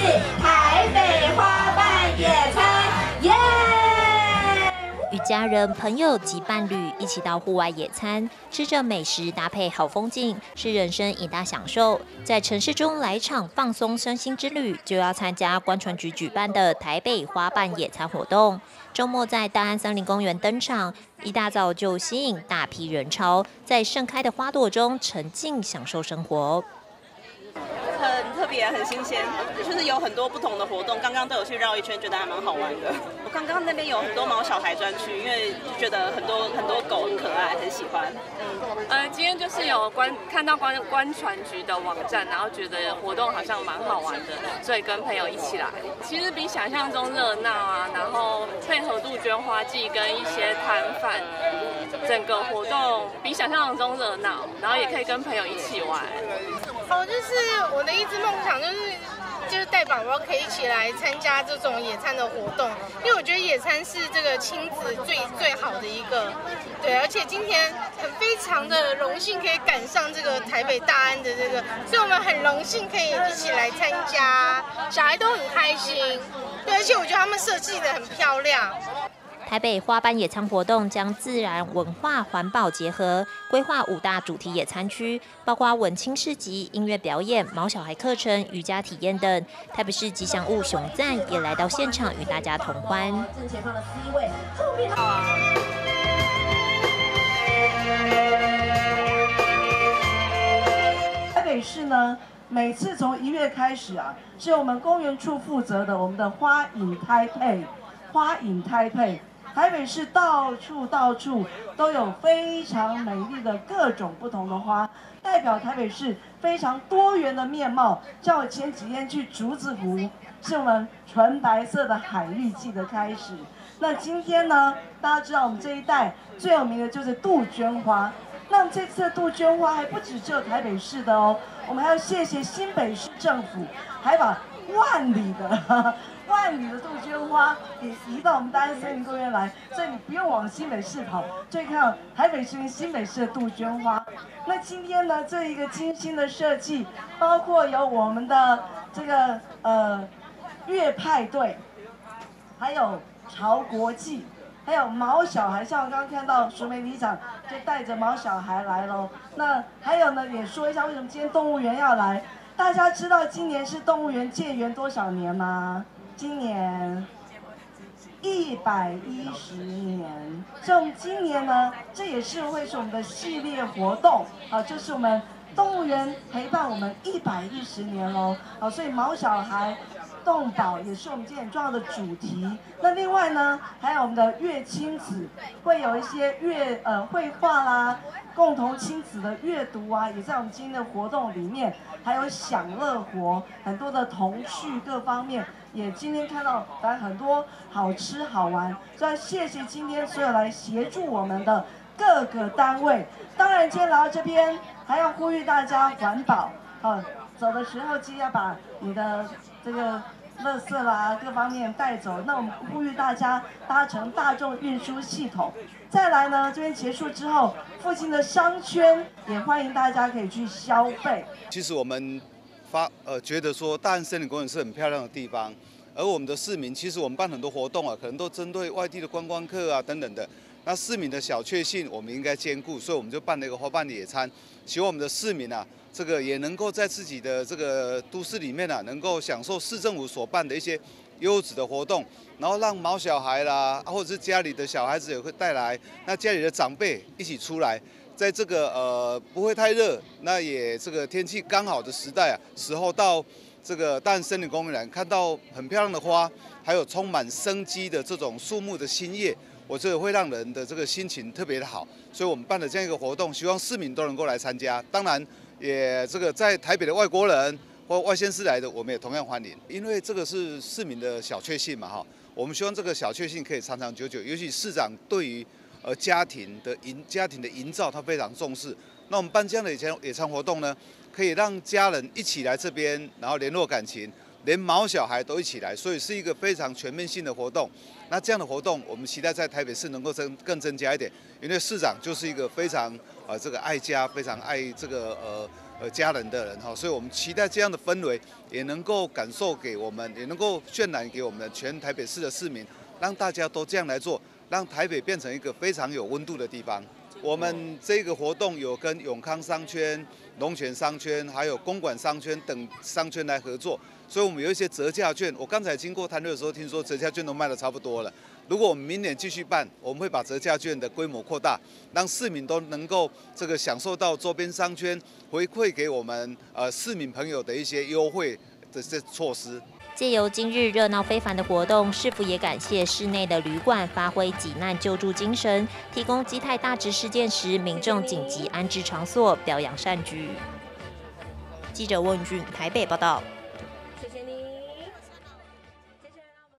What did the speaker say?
台北花瓣野餐，耶！与家人、朋友及伴侣一起到户外野餐，吃着美食搭配好风景，是人生一大享受。在城市中来场放松身心之旅，就要参加观船局举办的台北花瓣野餐活动。周末在大安森林公园登场，一大早就吸引大批人潮，在盛开的花朵中沉浸享受生活。 很特别，很新鲜，就是有很多不同的活动。刚刚都有去绕一圈，觉得还蛮好玩的。我刚刚那边有很多毛小孩专区，因为觉得很多狗很可爱，很喜欢。 今天就是有看到观船局的网站，然后觉得活动好像蛮好玩的，所以跟朋友一起来。其实比想象中热闹啊，然后配合杜鹃花季跟一些摊贩，整个活动比想象中热闹，然后也可以跟朋友一起玩。 就是我的一直梦想就是带宝宝可以一起来参加这种野餐的活动，因为我觉得野餐是这个亲子最好的一个，对，而且今天非常的荣幸可以赶上这个台北大安的这个，所以我们很荣幸可以一起来参加，小孩都很开心，对，而且我觉得他们设计的很漂亮。 台北花瓣野餐活动将自然、文化、环保结合，规划5大主题野餐区，包括文青市集、音乐表演、毛小孩课程、瑜伽体验等。台北市吉祥物熊赞也来到现场与大家同欢。正前方的 C 位，后面台北市呢，每次从1月开始啊，是由我们公园处负责的我们的花影胎配。台北市到处都有非常美丽的各种不同的花，代表台北市非常多元的面貌。像我前几天去竹子湖，是我们纯白色的海绿季的开始。那今天呢，大家知道我们这一带最有名的就是杜鹃花。那这次的杜鹃花还不只有台北市的哦，我们还要谢谢新北市政府，还把万里的杜鹃花也移到我们大安森林公园来，所以你不用往新北市跑，就可以看到台北市跟新北市的杜鹃花。那今天呢，这一个精心的设计，包括有我们的这个乐派对，还有朝国际，还有毛小孩，像我刚刚看到淑梅里长就带着毛小孩来咯。那还有呢，也说一下为什么今天动物园要来。大家知道今年是动物园建园多少年吗？今年110年。所以我们今年呢，这也是会是我们的系列活动啊，就是我们动物园陪伴我们110年喽。好，所以毛小孩动保也是我们今天很重要的主题。那另外呢，还有我们的乐亲子，会有一些绘画啦，共同亲子的阅读啊，也在我们今天的活动里面。还有享乐活，很多的童趣各方面，也今天看到很多好吃好玩，所以谢谢今天所有来协助我们的各个单位。当然，今天来到这边还要呼吁大家环保，走的时候记得要把你的这个垃圾啦各方面带走。那我们呼吁大家搭乘大众运输系统。再来呢，这边结束之后，附近的商圈也欢迎大家可以去消费。 其实我们觉得说大安森林公园是很漂亮的地方，而我们的市民其实我们办很多活动啊，可能都针对外地的观光客啊等等的。那市民的小确幸我们应该兼顾，所以我们就办了一个花瓣野餐，希望我们的市民啊，这个也能够在自己的这个都市里面啊，能够享受市政府所办的一些优质的活动，然后让毛小孩啦，或者是家里的小孩子也会带来，那家里的长辈一起出来，在这个不会太热，那也这个天气刚好的时候到这个大安森林公园看到很漂亮的花，还有充满生机的这种树木的新叶，我觉得会让人的这个心情特别的好，所以我们办了这样一个活动，希望市民都能够来参加。当然，也这个在台北的外国人或外县市来的，我们也同样欢迎，因为这个是市民的小确幸嘛，哈。我们希望这个小确幸可以长长久久，尤其市长对于家庭的营造，他非常重视。那我们办这样的野餐活动呢，可以让家人一起来这边，然后联络感情，连毛小孩都一起来，所以是一个非常全面性的活动。那这样的活动，我们期待在台北市能够更增加一点，因为市长就是一个非常这个爱家，非常爱这个家人的人哈，所以我们期待这样的氛围也能够感受给我们，也能够渲染给我们全台北市的市民，让大家都这样来做，让台北变成一个非常有温度的地方。我们这个活动有跟永康商圈、龙泉商圈，还有公馆商圈等商圈来合作，所以我们有一些折价券。我刚才经过摊位的时候，听说折价券都卖得差不多了。如果我们明年继续办，我们会把折价券的规模扩大，让市民都能够享受到周边商圈回馈给我们市民朋友的一些优惠的这措施。 借由今日热闹非凡的活动，市府也感谢市内的旅馆发挥急难救助精神，提供基泰大直事件时民众紧急安置场所，表扬善举。记者温俊台北报道。